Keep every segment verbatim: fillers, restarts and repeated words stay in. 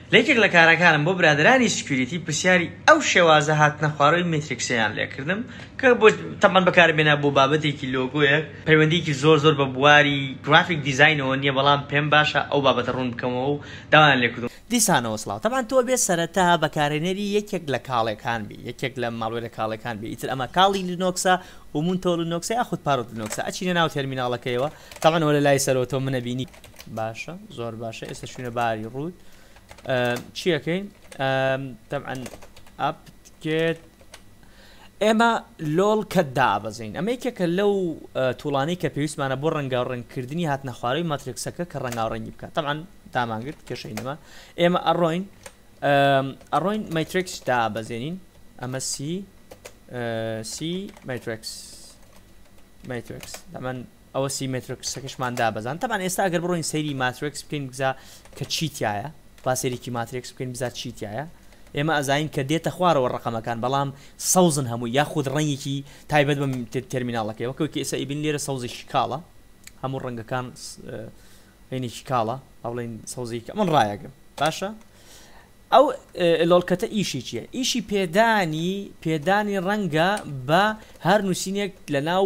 لەیەکێک لە کارەکانم بۆ برادرانی سکیوریتی پرسیاری ئەو شێوازە هاتنە خوارەوەی مێتریکسیان لێکردم کە بۆ تەمان بەکاربێنە بۆ بابەتێکی لۆگۆیە پەیوەندیکی زۆر زۆر بە بواری گرافیک دیزاینەوە نییە بەڵام پێم باشە ئەو بابەتە ڕوون بکەمەوە و داوایان لێکردم. دیسانەوە سڵاو تەمان تۆ بێ سەرەتا بەکارێنەری یەکێک لە کاڵەکان بی یەکێک لە ماڵوێرە کاڵەکان بی ئیتر ئەمە کاڵی لینۆکسە و مونتۆ لینۆکسە یاخود پارۆت لینۆکسە ئەچینە ناو تێرمیناڵەکەیەوە تەمان وەلە لای سەرەوە تۆ منە بینی باشە زۆر باشە ئێستا شوێنە باری ڕوود چیەکەین طبعا ئاپکێت ئێمە لۆڵ کە دابەزین ئەمە یەکێکە لەو توڵانەی کە پێویستمانە بۆ ڕەنگاو ڕێنکردنی هاتنە خوارەوەی ماتریکسەکە کە ڕەنگاو ڕەنگی بکات طبعا دامانگرت کێشەینەوە ئێمە ئەڕۆین ئەڕۆین ماتریکس دابەزێنین ئەمە سی سی ماتریکس ماتریکس دەمان ئەوە سی ماتریکسەکەشمان دابەزان طبعا ئێستا ئەگەر بڕۆین سەیری ماتریکس بکەین بزا کە چیتایە باسێریکی ماتریکس بکەین بزات چیتایە ئێمە ئەزاین کە دێتە خوارەوە ڕقەمەکان بەڵام سەوزن هەموو یاخود ڕەنگێکی تایبەت بە تەرمیناڵەکەیەوە کەوکی ئێستا ئیبن لێرە سەوزێکی کاڵە هەموو ڕەنگەکان هێنێکی کاڵە ئەوڵین سەوزێکی من ڕایەگەم باشە ئەو لۆڵکەتە ئیشی چییە؟ ئیشی پێدانی پێدانی ڕەنگە بە هەر نووسینێک لە ناو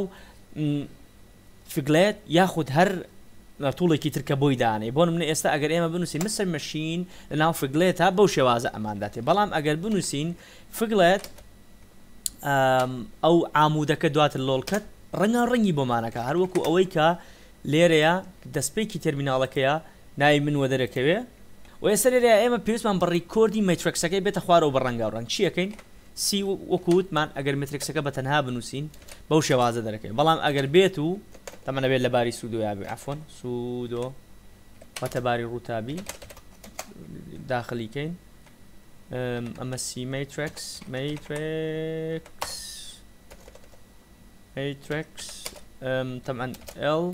فگلێت یاخود هەر توڵێکی ترکە بۆی دانێ بۆ منە ئێستا ئەگەر ئێمە بنووسین مسر مەشین لە ناو فگلێت تا بەو شێوازە ئەمانداتێ بەڵام ئەگەر بنووسین فگلێت ئەو ئامودەکە دواتر لۆڵکەت ڕەنگە ڕەنگی بۆمانەکە هەروەکو ئەوەی کە لێرەیە دەستپێکی تەرمیناڵەکەیە ناوی من وە دەرەکەوێ و ئێستا لێرەیە ئێمە پێویستمان بە ڕیکۆردی ماتریکسەکەی بێتە خوارەوە بە ڕەنگاو ڕەنگ چیەکەین سی وەکووتمان ئەگەر ماتریکسەکە بە تەنها بنووسین بەو شێوازە دەرەکەی بەڵام ئەگەر بێت و تەمەنە بێت لە باری سوودۆ یابێ عەفۆن سوودۆ واتە باری ڕووتابی داخلیکەین ئەمە سی ماتریکس ماتریکس ماتریکس تەمەن ئێڵ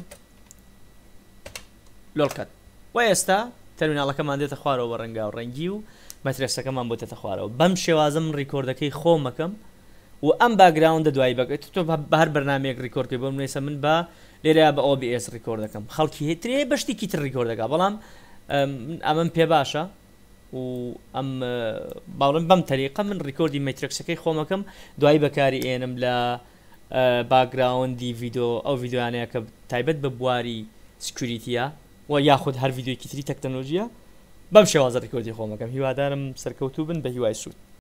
لۆڵکەت و ئێستا تەرمیناڵەکەمان دێتە خوارەوە بە ڕەنگاو ڕەنگی و ماتریکسەکەمان بۆتێتە خوارەوە بەم شێوازە من ڕیکۆردەکەی خۆمەکەم و ئەم باگراوندە دوای بەکەیت تۆ بە هەر بەرنامەیەک ڕیکۆردکەی بۆ منێسە من بە لێرە بە ئۆ بی ئێس ڕیکۆرد دەکەم خەڵکی هێترێ بەشتێکی تر ڕیکۆرد دەکا بەڵام ئەمەم پێ باشە و ئەم باڵم بەم تەریقە من ڕیکۆردی ماتریکسەکەی خۆمەکەم دوای بەکاری ئێنم لە باگراوندی ڤیدۆ ئەو ڤیددیوانەیە کە تایبەت بە بواری سکیوریتیە و یاخود هەر ڤیددیۆکی تری تەکنۆلۆژیە بەم شێوازە ڕیکۆردی خۆمەکەم هیوادارم سەرکەوتوو بن بە هیوای سوود.